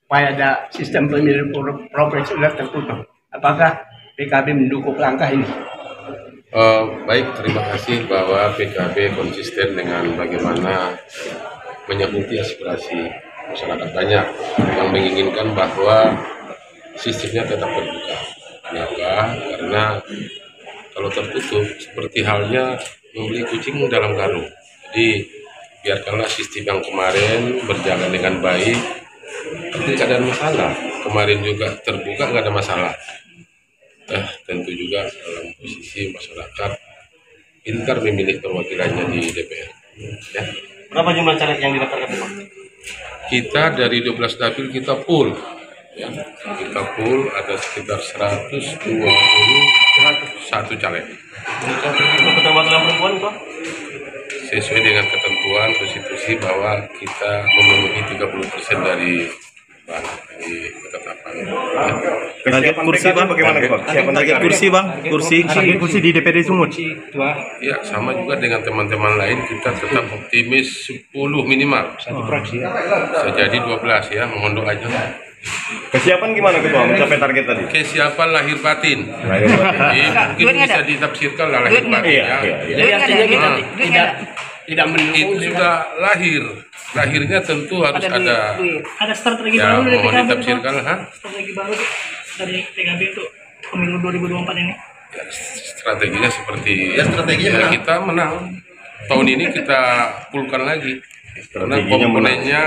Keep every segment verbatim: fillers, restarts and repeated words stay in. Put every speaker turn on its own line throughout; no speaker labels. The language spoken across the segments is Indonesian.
supaya ada sistem pemilu proporsional tertutup. Apakah P K B mendukung langkah ini?
Uh, baik, terima kasih bahwa P K B konsisten dengan bagaimana menyambut aspirasi masyarakat banyak yang menginginkan bahwa sistemnya tetap terbuka. Kenapa? Karena kalau tertutup seperti halnya membeli kucing dalam karung. Jadi biarkanlah sistem yang kemarin berjalan dengan baik, tidak ada masalah. Kemarin juga terbuka, nggak ada masalah. Nah, tentu juga dalam posisi masyarakat pintar memilih perwakilannya di D P R. Ya.
Berapa jumlah caleg yang didaftarkan?
Kita dari dua belas dapil kita full. Ya. Kita full ada sekitar seratus dua puluh satu caleg.
Untuk keterwakilan perempuan Pak?
Sesuai dengan ketentuan konstitusi bahwa kita memenuhi tiga puluh persen dari dari ketetapan.
Target kursi bang, bagaimana bang? Target kursi bang, kursi kursi di D P R D Sumut.
Ya sama juga dengan teman-teman lain, kita tetap optimis sepuluh minimal.
Satu fraksi ya.
Bisa jadi dua belas ya, mohon doa aja.
Kesiapan gimana ketua mencapai target tadi?
Kesiapan lahir batin. Lahir batin. Jadi mungkin bisa ditafsirkan lah lahir batin ya.
Jadi artinya kita tidak tidak mendukung
itu sudah lahir. Lahirnya tentu harus ada
ada strategi
ya,
baru dari P K B.
mohon ditafsirkan ha?
Strategi baru dari P K B untuk pemilu dua ribu dua puluh empat ini.
Ya, strateginya seperti ya, strateginya ya, kita menang. Tahun ini kita pulkan lagi. Karena komponennya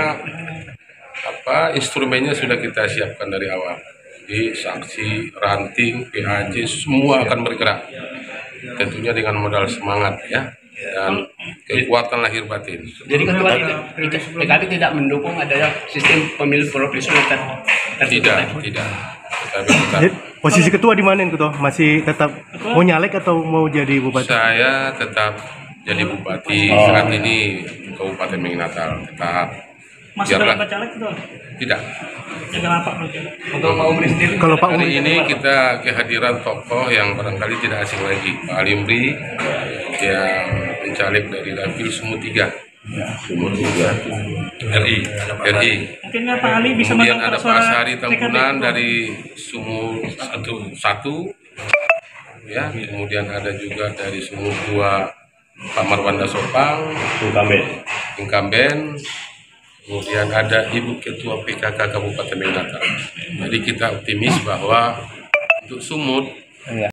apa instrumennya sudah kita siapkan dari awal. Jadi saksi, ranting, P A C semua akan bergerak. Tentunya dengan modal semangat ya dan kekuatan lahir batin.
Jadi ketua P K B tidak mendukung adanya sistem pemilu proporsional tertutup.
Tidak, tidak. P K B tetap.
Posisi ketua di mana ketua? Masih tetap mau nyalek atau mau jadi bupati?
Saya tetap jadi bupati oh. Saat ini Kabupaten Menginasal tetap.
Masih dalam caleg itu?
Tidak.
Jangan apa
untuk Pak Umri sendiri.
Kalau Pak
Umri ini kita kehadiran tokoh yang barangkali tidak asing lagi, Pak Alimri yang mencalek dari dapil Sumut tiga. Sumut tiga. R I, R I.
Mungkinnya Pak Ali bisa.
Kemudian ada Pak Sari Tambunan dari Sumut satu satu. Ya, kemudian ada juga dari Sumut dua Pak Marwanda Sopang,
Inkamben.
Inkamben. Kemudian ada Ibu Ketua P K K Kabupaten Menginasal. Jadi kita optimis bahwa untuk Sumut